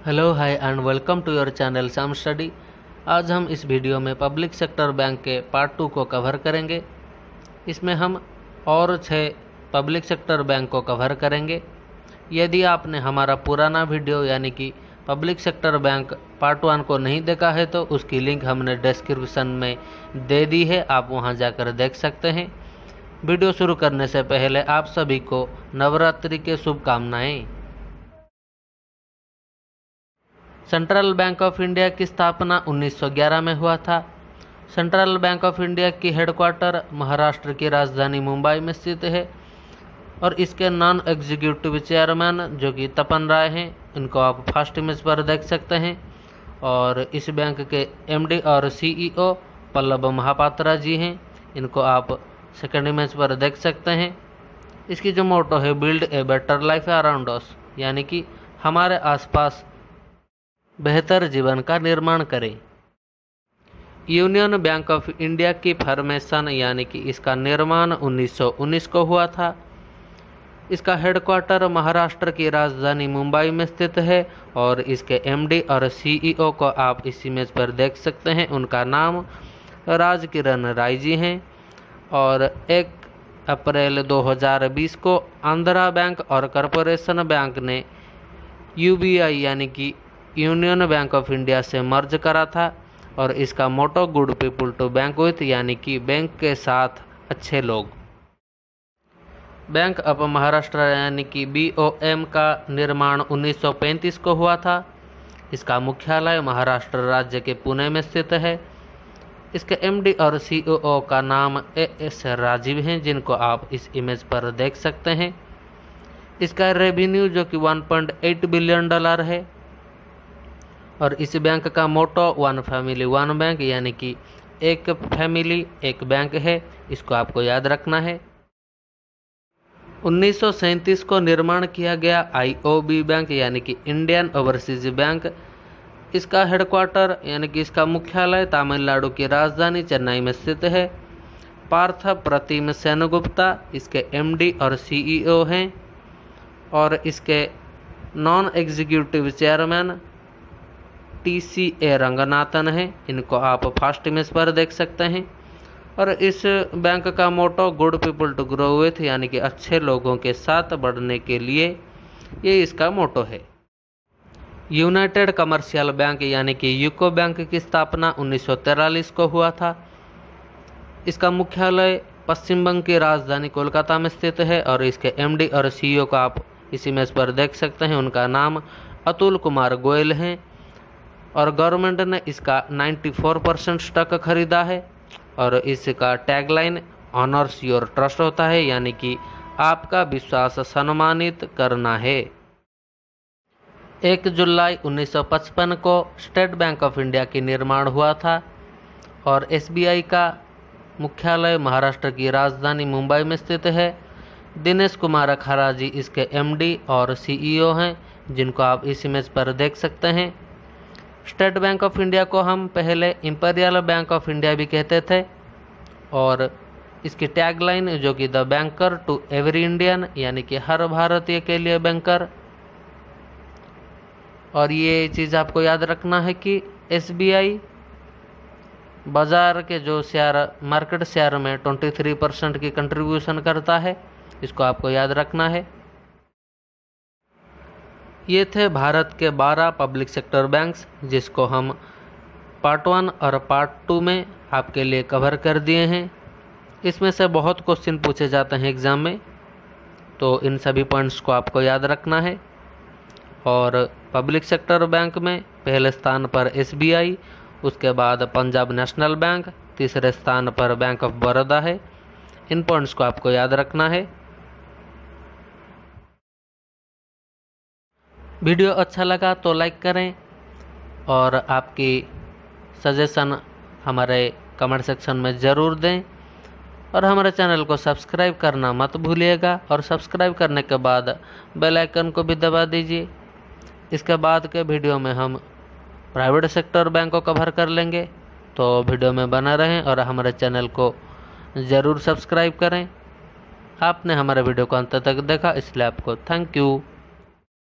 Hello hi and welcome to your channel some study. आज हम इस वीडियो में पब्लिक सेक्टर बैंक के पार्ट 2 को कवर करेंगे। इसमें हम और 6 पब्लिक सेक्टर बैंक को कवर करेंगे। यदि आपने हमारा पुराना वीडियो यानी कि पब्लिक सेक्टर बैंक पार्ट 1 को नहीं देखा है तो उसकी लिंक हमने डिस्क्रिप्शन में दे दी है, आप वहां जाकर देख सकते हैं। वीडियो शुरू करने से पहले आप सभी को नवरात्रि के शुभकामनाएं। सेंट्रल बैंक ऑफ इंडिया की स्थापना 1911 में हुआ था। सेंट्रल बैंक ऑफ इंडिया की हेडक्वार्टर महाराष्ट्र की राजधानी मुंबई में स्थित है और इसके नॉन एग्जीक्यूटिव चेयरमैन जो कि तपन राय हैं, इनको आप फर्स्ट इमेज पर देख सकते हैं। और इस बैंक के एमडी और सीईओ पल्लव महापात्रा जी हैं, इनको आप सेकंड इमेज पर देख सकते हैं। इसकी जो मोटो है build a better life around us, यानी कि हमारे आसपास बेहतर जीवन का निर्माण करें। यूनियन बैंक ऑफ इंडिया की फॉर्मेशन यानी कि इसका निर्माण 1919 को हुआ था। इसका हेडक्वार्टर महाराष्ट्र की राजधानी मुंबई में स्थित है और इसके एमडी और सीईओ को आप इस इमेज पर देख सकते हैं। उनका नाम राजकिरण राय जी हैं और 1 अप्रैल 2020 को आंध्रा बैंक और कॉरपोरेशन बैंक ने यूबीआई यानी कि यूनियन बैंक ऑफ इंडिया से मर्ज करा था और इसका motto good people to bank with, यानी कि बैंक के साथ अच्छे लोग। बैंक ऑफ महाराष्ट्र यानी कि बीओएम का निर्माण 1935 को हुआ था। इसका मुख्यालय महाराष्ट्र राज्य के पुणे में स्थित है। इसके एमडी और सीईओ का नाम एएस राजीव हैं, जिनको आप इस इमेज पर देख सकते हैं। इसका रेवेन्यू जो कि $1.8 बिलियन है और इस बैंक का motto one family one bank, यानी कि एक फैमिली एक बैंक है। इसको आपको याद रखना है। 1937 को निर्माण किया गया आईओबी बैंक यानी कि इंडियन ओवरसीज बैंक। इसका हेडक्वार्टर यानी कि इसका मुख्यालय तमिलनाडु की राजधानी चेन्नई में स्थित है। पार्थ प्रतिम सेनगुप्ता इसके एमडी और सीईओ हैं और इसके non executive chairman TCA Ranganathan है, इनको आप फर्स्ट इमेज पर देख सकते हैं। और इस बैंक का motto good people to grow with, यानी कि अच्छे लोगों के साथ बढ़ने के लिए, ये इसका मोटो है। यूनाइटेड कमर्शियल बैंक यानी कि यूको बैंक की स्थापना 1943 को हुआ था। इसका मुख्यालय पश्चिम बंग की राजधानी कोलकाता में स्थित है और इसके एमडी और सीईओ को आप इस इमेज पर देख सकते हैं। उनका नाम अतुल कुमार गोयल हैं और गवर्नमेंट ने इसका 94% स्टॉक खरीदा है और इसका टैगलाइन ऑनर्स योर ट्रस्ट होता है, यानी कि आपका विश्वास सम्मानित करना है। 1 जुलाई 1955 को स्टेट बैंक ऑफ इंडिया की निर्माण हुआ था और एसबीआई का मुख्यालय महाराष्ट्र की राजधानी मुंबई में स्थित है। दिनेश कुमार खरा जी इसके एमडी और सीईओ हैं, जिनको आप इस इमेज पर देख सकते हैं। स्टेट बैंक ऑफ इंडिया को हम पहले इंपीरियल बैंक ऑफ इंडिया भी कहते थे और इसकी टैगलाइन जो कि the banker to every Indian, यानी कि हर भारतीय के लिए बैंकर। और ये चीज़ आपको याद रखना है कि एसबीआई बाजार के जो शेयर मार्केट शेयर में 23% की कंट्रीब्यूशन करता है, इसको आपको याद रखना है। ये थे भारत के 12 पब्लिक सेक्टर बैंक्स, जिसको हम पार्ट 1 और पार्ट 2 में आपके लिए कवर कर दिए हैं। इसमें से बहुत क्वेश्चन पूछे जाते हैं एग्ज़ाम में, तो इन सभी पॉइंट्स को आपको याद रखना है। और पब्लिक सेक्टर बैंक में पहले स्थान पर एसबीआई, उसके बाद पंजाब नेशनल बैंक, तीसरे स्थान पर बैंक ऑफ बड़ौदा है। इन पॉइंट्स को आपको याद रखना है। वीडियो अच्छा लगा तो लाइक करें और आपकी सजेशन हमारे कमेंट सेक्शन में ज़रूर दें और हमारे चैनल को सब्सक्राइब करना मत भूलिएगा और सब्सक्राइब करने के बाद बेल आइकन को भी दबा दीजिए। इसके बाद के वीडियो में हम प्राइवेट सेक्टर बैंक को कवर कर लेंगे, तो वीडियो में बना रहें और हमारे चैनल को ज़रूर सब्सक्राइब करें। आपने हमारे वीडियो को अंत तक देखा, इसलिए आपको थैंक यू।